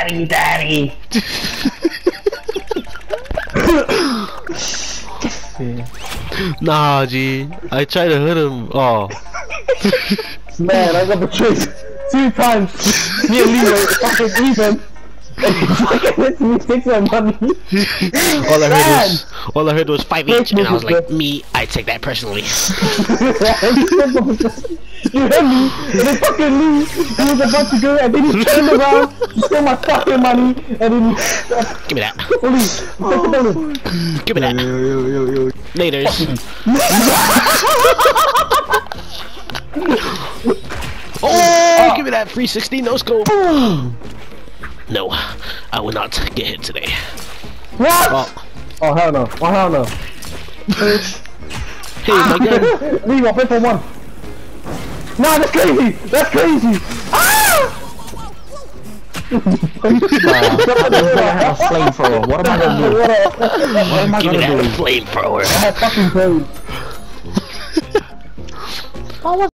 Daddy. Nah, G. I tried to hit him. Oh. Man, I got betrayed 2 times. Me and Lee were fucking even. And he fucking hit me 6 my money. all I heard was 5 each, and I was like, me, I take that personally. You hit me, and then fucking Lee, he was about to go, and then he turned around, he stole my fucking money, and then he... Give me that. Police, take the bullet. Give me that. Yo. Laters. Oh, give me that 360 no scope. No, I will not get hit today. What? Oh hell no. Oh hell no. Hey, my gun. Leave, I'll pay for 1. Nah, that's crazy! That's crazy! Ah! I'm gonna have a flamethrower. What am I gonna do? What am I Give me gonna that do? flamethrower. I have fucking crazy.